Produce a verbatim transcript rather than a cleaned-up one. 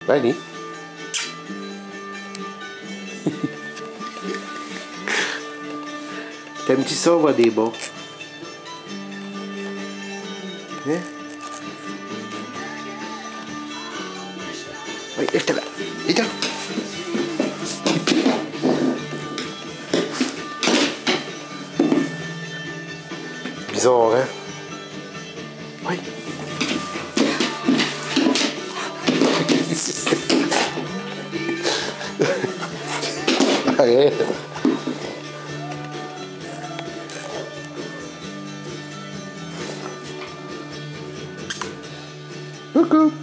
Manni. T'aimes-tu ça, on va des bons? Hein? Oui, reste là. Et là. Bizarre, hein? Oui. Arrête. Coucou.